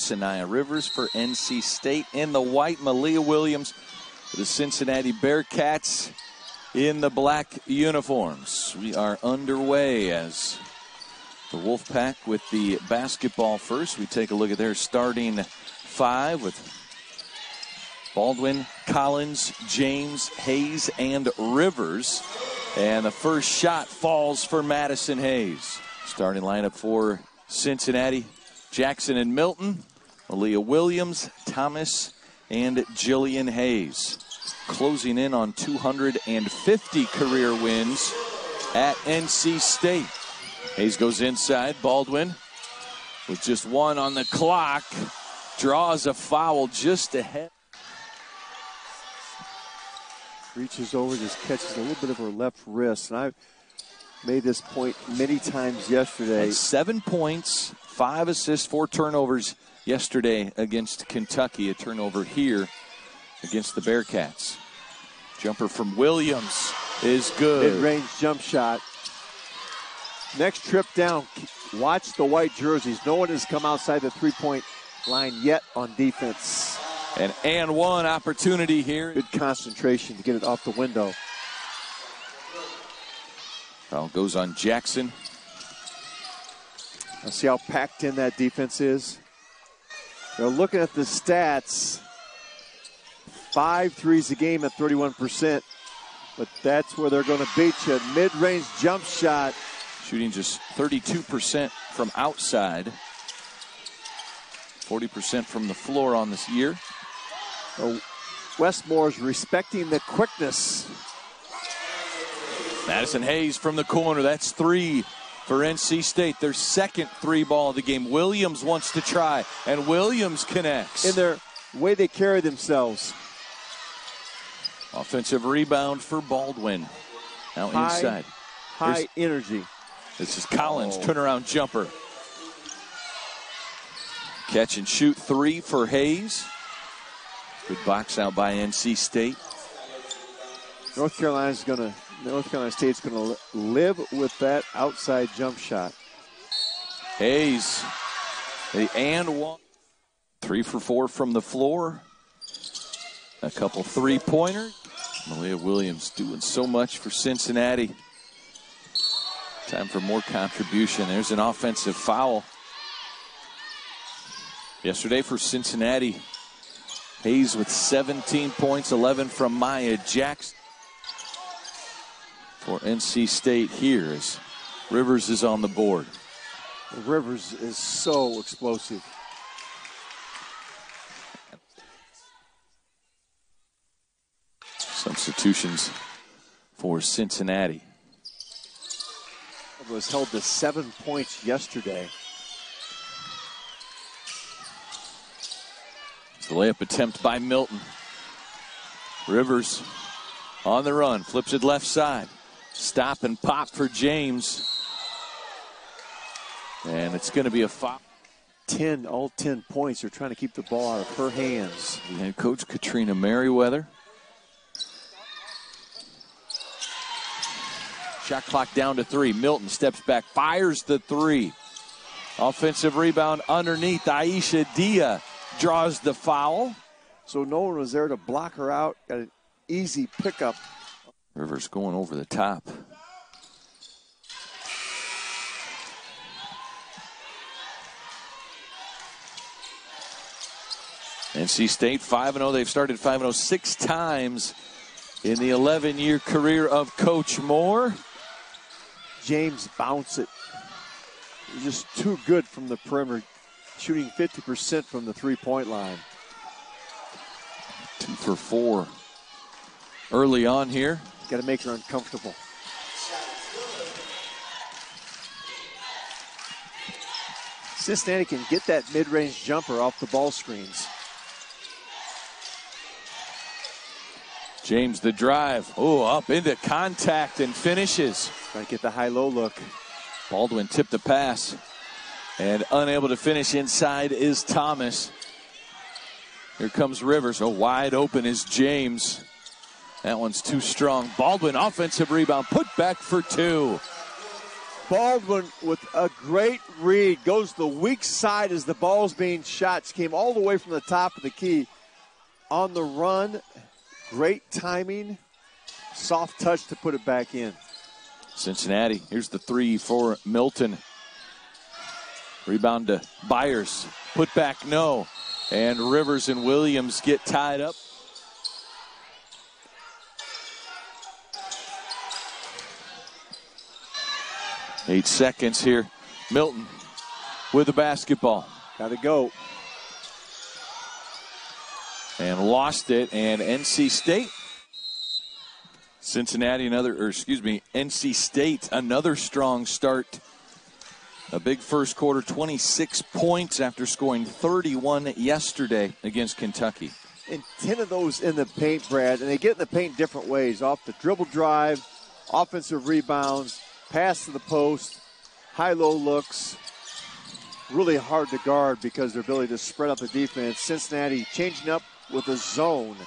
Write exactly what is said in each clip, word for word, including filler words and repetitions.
Sanaya Rivers for N C State. In the white, Malia Williams for the Cincinnati Bearcats in the black uniforms. We are underway as the Wolfpack with the basketball first. We take a look at their starting five with Baldwin, Collins, James, Hayes, and Rivers. And the first shot falls for Madison Hayes. Starting lineup for Cincinnati, Jackson and Milton, Malia Williams, Thomas, and Jillian Hayes. Closing in on two hundred fifty career wins at N C State. Hayes goes inside. Baldwin with just one on the clock draws a foul just ahead. Reaches over, just catches a little bit of her left wrist. And I've made this point many times yesterday. And seven points, five assists, four turnovers yesterday against Kentucky. A turnover here against the Bearcats. Jumper from Williams is good. Mid-range jump shot. Next trip down, watch the white jerseys. No one has come outside the three-point line yet on defense. An and one opportunity here. Good concentration to get it off the window. Foul goes on Jackson. Now see how packed in that defense is. They're looking at the stats. Five threes a game at thirty-one percent. But that's where they're going to beat you. Mid-range jump shot. Shooting just thirty-two percent from outside. forty percent from the floor on this year. Oh, Westmore's respecting the quickness. Madison Hayes from the corner. That's three for N C State. Their second three ball of the game. Williams wants to try, and Williams connects. In their way they carry themselves. Offensive rebound for Baldwin. Now high, inside. High Here's, energy. This is Collins, oh. turnaround jumper. Catch and shoot three for Hayes. Good box out by N C State. North Carolina's going to, North Carolina State's going to live with that outside jump shot. Hayes, the and one. Three for four from the floor. A couple three-pointers. Malia Williams doing so much for Cincinnati. Time for more contribution. There's an offensive foul. Yesterday for Cincinnati, Hayes with seventeen points, eleven from Maya Jackson. For N C State here as Rivers is on the board. Rivers is so explosive. Substitutions for Cincinnati. It was held to seven points yesterday. It's the layup attempt by Milton. Rivers on the run, flips it left side. Stop and pop for James. And it's going to be a foul. ten, all ten points. They're trying to keep the ball out of her hands. The head coach, Katrina Merriweather. Shot clock down to three. Milton steps back, fires the three. Offensive rebound underneath. Aisha Dia draws the foul. So no one was there to block her out. Got an easy pickup. Rivers going over the top. N C State five and oh. They've started five and oh six times in the eleven-year career of Coach Moore. James bounce it. Just too good from the perimeter. Shooting fifty percent from the three-point line. Two for four early on here. Got to make her uncomfortable. Cincinnati can get that mid-range jumper off the ball screens. James the drive. Oh, up into contact and finishes. Trying to get the high-low look. Baldwin tipped the pass. And unable to finish inside is Thomas. Here comes Rivers. Oh, wide open is James. That one's too strong. Baldwin, offensive rebound, put back for two. Baldwin with a great read. Goes to the weak side as the ball's being shot. She came all the way from the top of the key. On the run, great timing. Soft touch to put it back in. Cincinnati, here's the three for Milton. Rebound to Byers. Put back, no. And Rivers and Williams get tied up. Eight seconds here. Milton with the basketball. Got to go. And lost it. And N C State. Cincinnati, another, or excuse me, N C State, another strong start. A big first quarter, twenty-six points after scoring thirty-one yesterday against Kentucky. And ten of those in the paint, Brad, and they get in the paint different ways. Off the dribble drive, offensive rebounds, pass to the post, high-low looks. Really hard to guard because of their ability to spread out the defense. Cincinnati changing up with a zone.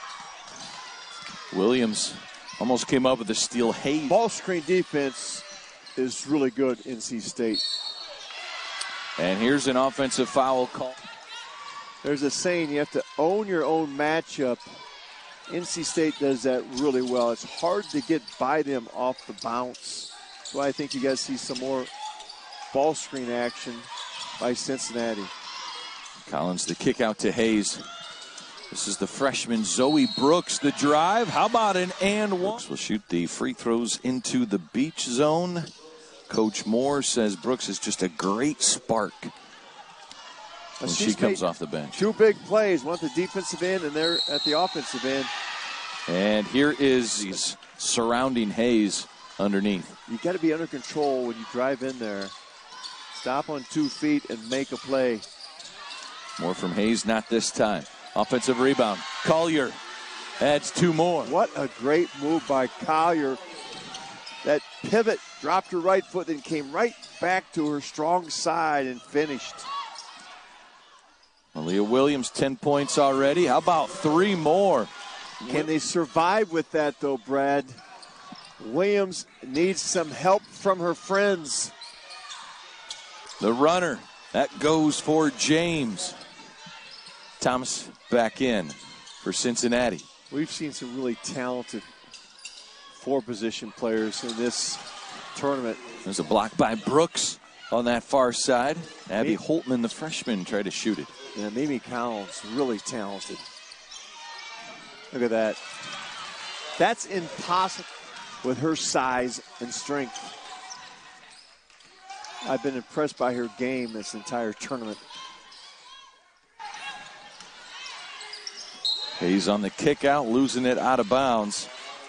Williams almost came up with a steal. Hayes. Ball screen defense is really good, N C State. And here's an offensive foul call. There's a saying, you have to own your own matchup. N C State does that really well. It's hard to get by them off the bounce. That's why I think you guys see some more ball screen action by Cincinnati. Collins, the kick out to Hayes. This is the freshman Zoe Brooks. The drive. How about an and one? Will shoot the free throws into the beach zone. Coach Moore says Brooks is just a great spark when She's she comes off the bench. Two big plays, one at the defensive end and they're at the offensive end. And here is he's surrounding Hayes underneath. You got to be under control when you drive in there. Stop on two feet and make a play. More from Hayes, not this time. Offensive rebound. Collier adds two more. What a great move by Collier. That pivot dropped her right foot, then came right back to her strong side and finished. Aaliyah Williams, ten points already. How about three more? Can they survive with that, though, Brad? Williams needs some help from her friends. The runner, that goes for James. Thomas back in for Cincinnati. We've seen some really talented four-position players in this tournament. There's a block by Brooks on that far side. Abby Mimi. Holtman, the freshman, tried to shoot it. Yeah, Mimi Collins, really talented. Look at that. That's impossible with her size and strength. I've been impressed by her game this entire tournament. Hayes on the kick out, losing it out of bounds.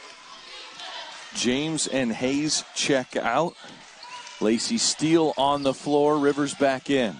James and Hayes check out. Laci Steele on the floor, Rivers back in.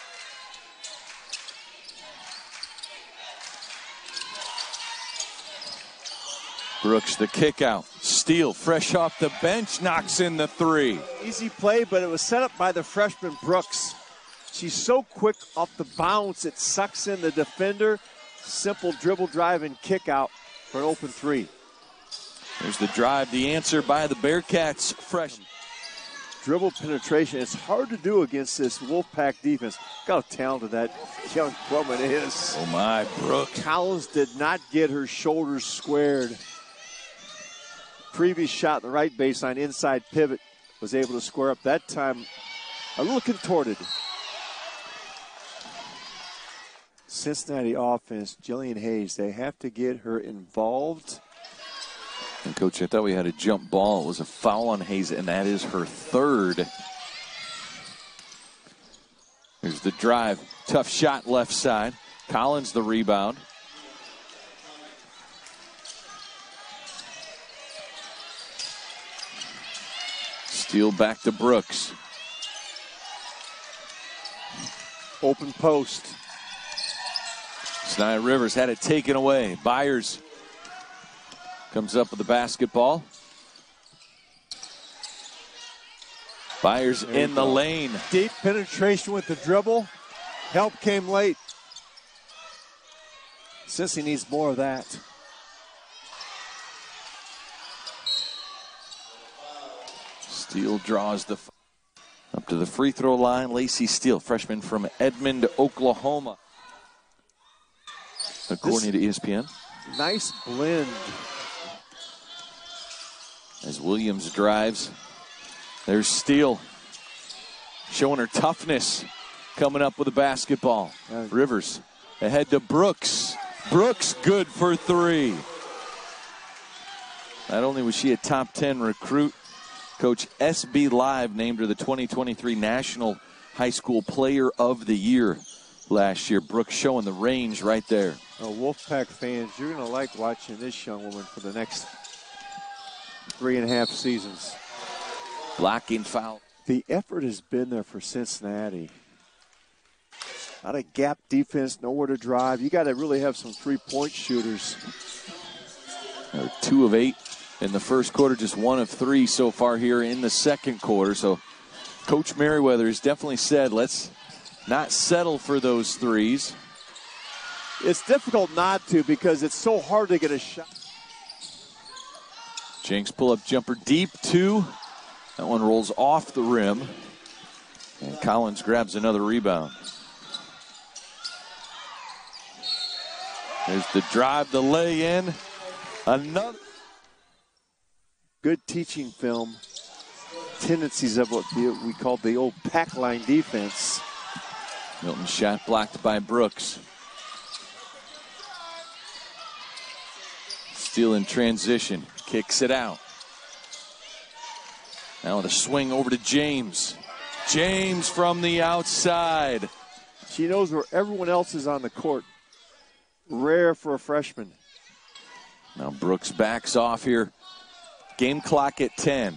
Brooks the kick out. Steele fresh off the bench, knocks in the three. Easy play, but it was set up by the freshman Brooks. She's so quick off the bounce, it sucks in the defender. Simple dribble drive and kick out for an open three. There's the drive, the answer by the Bearcats fresh. Dribble penetration, it's hard to do against this Wolfpack defense. Look how talented that young woman is. Oh my, Brooks. Collins did not get her shoulders squared. Previous shot in the right baseline, inside pivot, was able to square up. That time, a little contorted. Cincinnati offense, Jillian Hayes, they have to get her involved. And Coach, I thought we had a jump ball. It was a foul on Hayes, and that is her third. Here's the drive. Tough shot left side. Collins the rebound. Steele back to Brooks. Open post. Snia Rivers had it taken away. Byers comes up with the basketball. Byers in the lane. Deep penetration with the dribble. Help came late. Cincy needs more of that. Steele draws the Up to the free throw line, Laci Steele, freshman from Edmond, Oklahoma. According this to E S P N. Nice blend. As Williams drives, there's Steele showing her toughness, coming up with a basketball. Uh, Rivers ahead to Brooks. Brooks good for three. Not only was she a top ten recruit, Coach S B Live named her the twenty twenty-three National High School Player of the Year last year. Brooks showing the range right there. Oh, Wolfpack fans, you're going to like watching this young woman for the next three and a half seasons. Blocking foul. The effort has been there for Cincinnati. Not a gap defense, nowhere to drive. You got to really have some three-point shooters. They're two of eight in the first quarter, just one of three so far here in the second quarter. So Coach Merriweather has definitely said, let's not settle for those threes. It's difficult not to because it's so hard to get a shot. Jenks pull-up jumper deep, two. That one rolls off the rim. And Collins grabs another rebound. There's the drive, the lay-in. Another. Good teaching film. Tendencies of what we call the old pack line defense. Milton shot blocked by Brooks. Steele in transition, kicks it out. Now with a swing over to James. James from the outside. She knows where everyone else is on the court. Rare for a freshman. Now Brooks backs off here. Game clock at ten.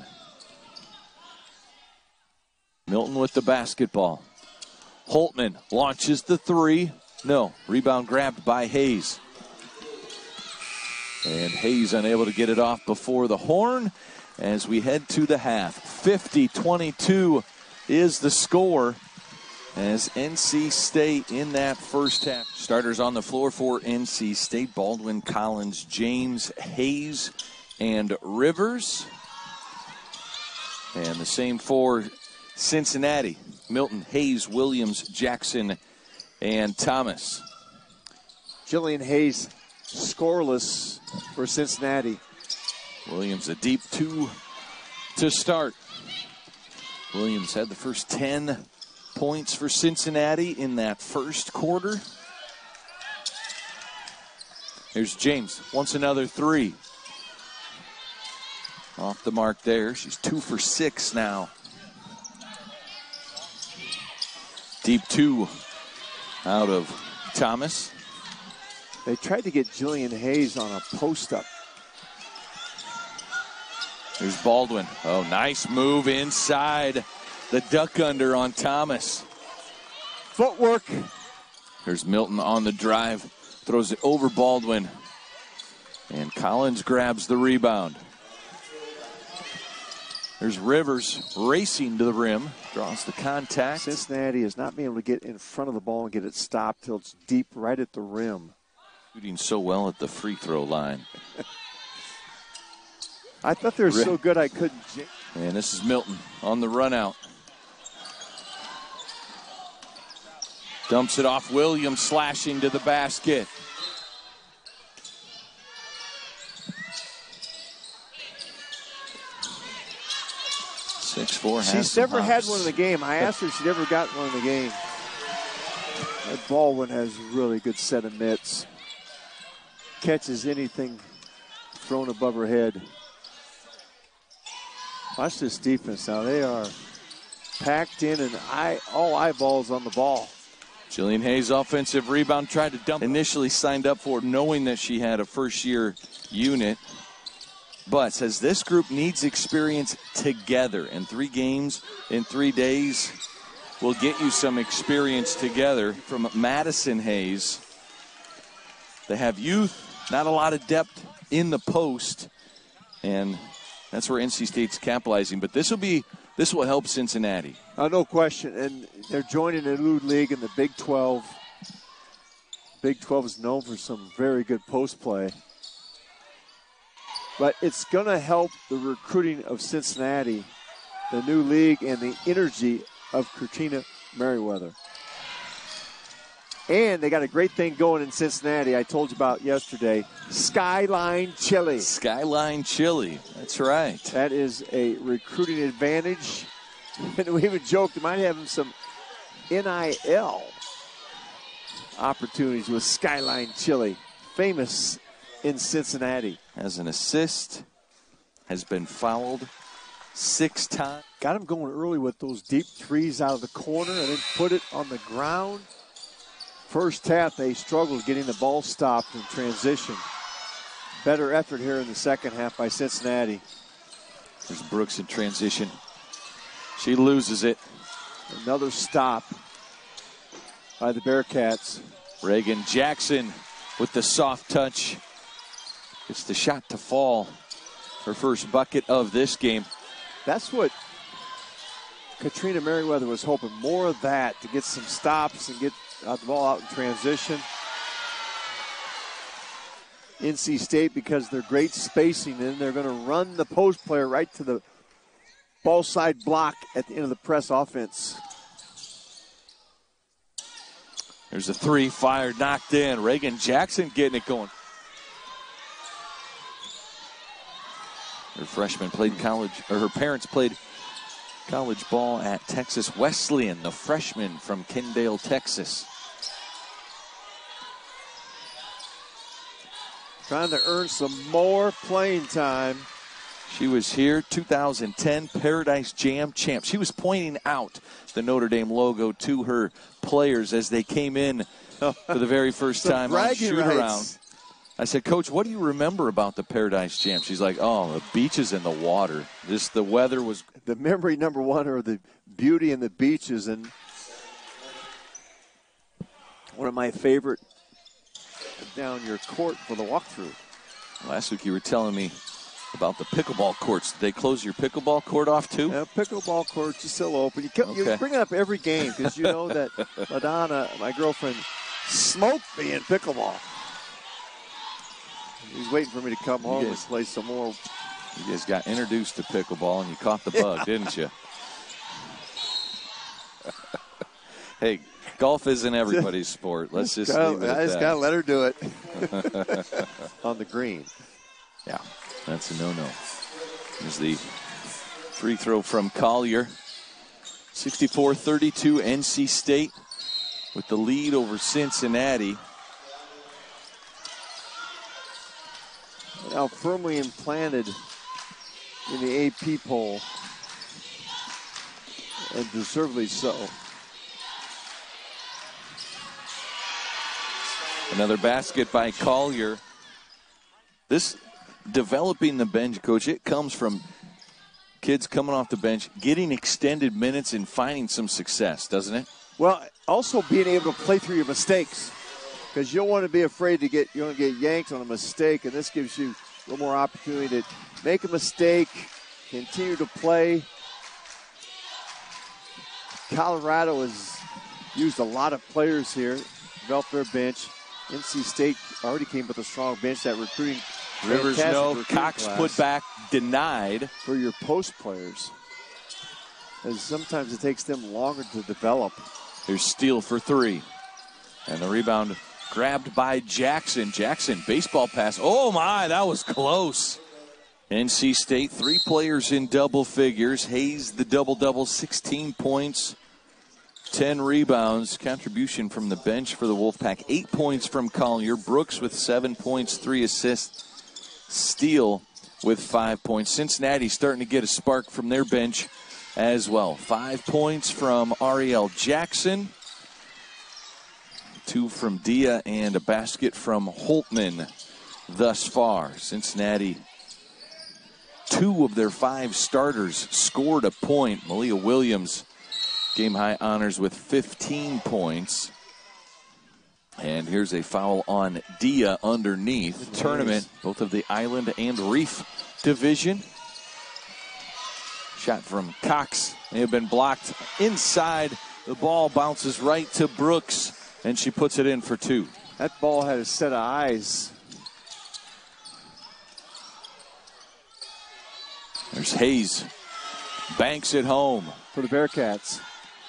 Milton with the basketball. Holtman launches the three. No, rebound grabbed by Hayes. And Hayes unable to get it off before the horn as we head to the half. fifty twenty-two is the score as N C State in that first half. Starters on the floor for N C State: Baldwin, Collins, James, Hayes, and Rivers. And the same for Cincinnati: Milton, Hayes, Williams, Jackson, and Thomas. Jillian Hayes scoreless for Cincinnati. Williams a deep two to start. Williams had the first ten points for Cincinnati in that first quarter. Here's James, wants another three. Off the mark there. She's two for six now. Deep two out of Thomas. They tried to get Jillian Hayes on a post-up. There's Baldwin. Oh, nice move inside. The duck under on Thomas. Footwork. There's Milton on the drive. Throws it over Baldwin. And Collins grabs the rebound. There's Rivers racing to the rim. Draws the contact. Cincinnati is not being able to get in front of the ball and get it stopped till it's deep right at the rim. Shooting so well at the free throw line. I thought they were so good I couldn't. And this is Milton on the run out. Dumps it off. Williams slashing to the basket. six four. She's never had one in the game. I asked her if she'd ever got one in the game. That Baldwin has really good set of mitts. Catches anything thrown above her head. Watch this defense now. They are packed in and eye, all eyeballs on the ball. Jillian Hayes, offensive rebound, tried to dump. Initially signed up for it knowing that she had a first-year unit. But says this group needs experience together. And three games in three days will get you some experience together. From Madison Hayes, they have youth, not a lot of depth in the post. And that's where N C State's capitalizing. But this will be this will help Cincinnati. Uh, no question. And they're joining a new league in the Big twelve. Big twelve is known for some very good post play. But it's going to help the recruiting of Cincinnati, the new league, and the energy of Katrina Merriweather. And they got a great thing going in Cincinnati I told you about yesterday. Skyline Chili. Skyline Chili. That's right. That is a recruiting advantage. And we even joked they might have some N I L opportunities with Skyline Chili. Famous in Cincinnati. Has an assist. Has been fouled six times. Got him going early with those deep threes out of the corner and then put it on the ground. First half, they struggled getting the ball stopped in transition. Better effort here in the second half by Cincinnati. There's Brooks in transition. She loses it. Another stop by the Bearcats. Reagan Jackson with the soft touch. It's the shot to fall. Her first bucket of this game. That's what Katrina Merriweather was hoping. More of that to get some stops and get the ball out in transition. N C State, because they're great spacing, and they're going to run the post player right to the ball side block at the end of the press offense. There's a three, fired, knocked in. Reagan Jackson getting it going. Her freshman played college, or her parents played college ball at Texas Wesleyan, the freshman from Kendale, Texas. Trying to earn some more playing time. She was here, two thousand ten Paradise Jam champ. She was pointing out the Notre Dame logo to her players as they came in for the very first time on shoot-around. I said, Coach, what do you remember about the Paradise Jam? She's like, oh, the beaches and the water. Just the weather was... The memory number one are the beauty and the beaches. And one of my favorite down your court for the walkthrough. Last week you were telling me about the pickleball courts. Did they close your pickleball court off too? Yeah, pickleball courts are still open. You, kept, okay. you bring it up every game because you know that Madonna, my girlfriend, smoked me in pickleball. He's waiting for me to come home guys, and play some more. You guys got introduced to pickleball and you caught the bug, yeah. didn't you? Hey, golf isn't everybody's sport. Let's just, just gotta, leave it at I just that. got to let her do it on the green. Yeah, that's a no-no. There's the free throw from Collier. sixty-four thirty-two N C State with the lead over Cincinnati. Now firmly implanted in the A P poll, and deservedly so. Another basket by Collier. This developing the bench, Coach, it comes from kids coming off the bench, getting extended minutes and finding some success, doesn't it? Well, also being able to play through your mistakes. Because you don't want to be afraid to get, you don't get yanked on a mistake, and this gives you a little more opportunity to make a mistake, continue to play. Colorado has used a lot of players here, developed their bench. N C State already came with a strong bench. That recruiting, Rivers no, recruiting Cox put back, denied. For your post players. As sometimes it takes them longer to develop. Here's Steele for three. And the rebound grabbed by Jackson. Jackson, baseball pass. Oh, my, that was close. N C State, three players in double figures. Hayes, the double-double, sixteen points, ten rebounds. Contribution from the bench for the Wolfpack. Eight points from Collier. Brooks with seven points, three assists. Steele with five points. Cincinnati starting to get a spark from their bench as well. Five points from Ariel Jackson. Two from Dia and a basket from Holtman thus far. Cincinnati, two of their five starters scored a point. Malia Williams, game-high honors with fifteen points. And here's a foul on Dia underneath. Nice. Tournament, both of the Island and Reef division. Shot from Cox may have been blocked inside. The ball bounces right to Brooks, and she puts it in for two. That ball had a set of eyes. There's Hayes. Banks it home. For the Bearcats.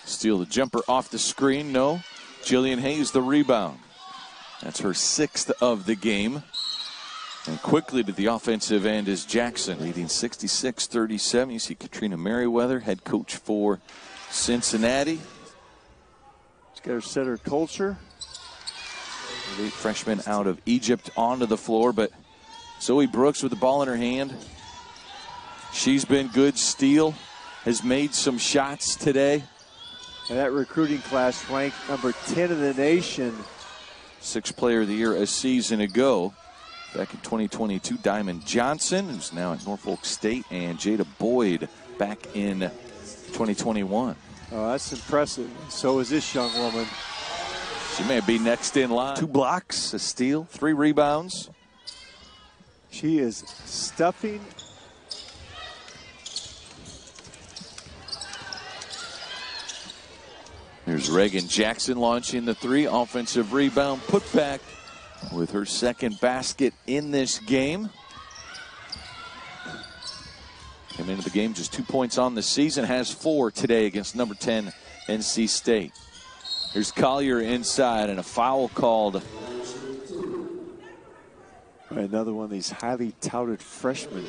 Steele the jumper off the screen. No. Jillian Hayes the rebound. That's her sixth of the game. And quickly to the offensive end is Jackson, leading sixty-six thirty-seven. You see Katrina Merriweather, head coach for Cincinnati. She's got her setter culture. The freshman out of Egypt onto the floor, but Zoe Brooks with the ball in her hand. She's been good. Steele has made some shots today. And that recruiting class ranked number ten in the nation. Sixth player of the year a season ago. Back in twenty twenty-two, Diamond Johnson, who's now at Norfolk State, and Jada Boyd back in twenty twenty-one. Oh, that's impressive. So is this young woman. She may be next in line. Two blocks, a steal, three rebounds. She is stuffing. Here's Reagan Jackson launching the three. Offensive rebound, put back with her second basket in this game. Came into the game just two points on the season. Has four today against number ten N C State. Here's Collier inside and a foul called. Another one of these highly touted freshmen.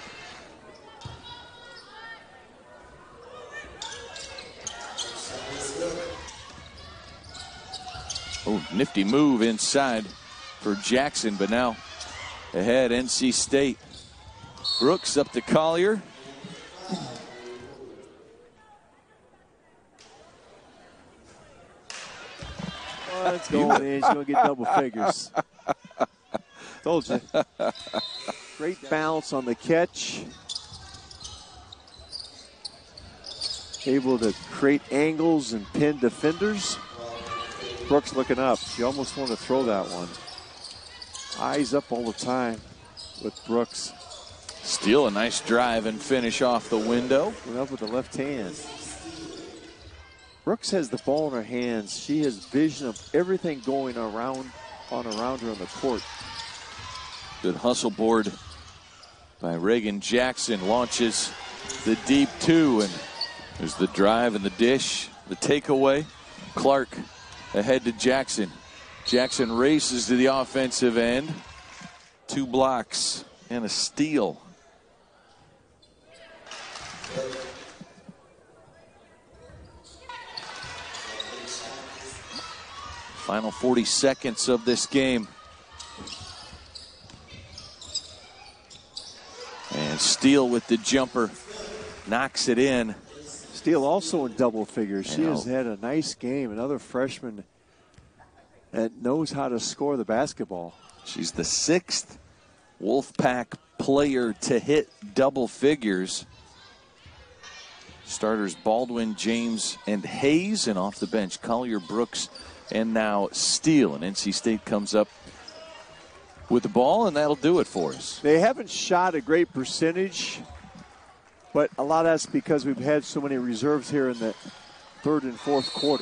Oh, nifty move inside for Jackson, but now ahead N C State. Brooks up to Collier. Oh, it's going in. She's going to get double figures. Told you. Great bounce on the catch. Able to create angles and pin defenders. Brooks looking up. She almost wanted to throw that one. Eyes up all the time with Brooks. Steele a nice drive and finish off the window. Went up with the left hand. Brooks has the ball in her hands. She has vision of everything going around on around her on the court. Good hustle board by Reagan Jackson. Launches the deep two, and there's the drive and the dish, the takeaway. Clark ahead to Jackson. Jackson races to the offensive end. Two blocks and a steal. Final forty seconds of this game. And Steele with the jumper knocks it in. Steele also in double figures. She has had a nice game. Another freshman that knows how to score the basketball. She's the sixth Wolfpack player to hit double figures. Starters Baldwin, James, and Hayes. And off the bench, Collier, Brooks, and now Steele. And N C State comes up with the ball, and that'll do it for us. They haven't shot a great percentage, but a lot of that's because we've had so many reserves here in the third and fourth quarter.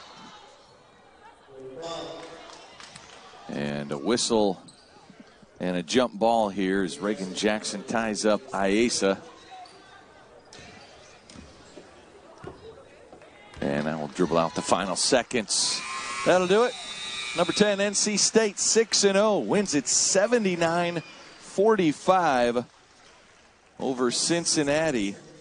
And a whistle and a jump ball here as Reagan Jackson ties up Aziaha. And I will dribble out the final seconds. That'll do it. Number ten, N C State, six and oh, wins it seventy-nine forty-five over Cincinnati.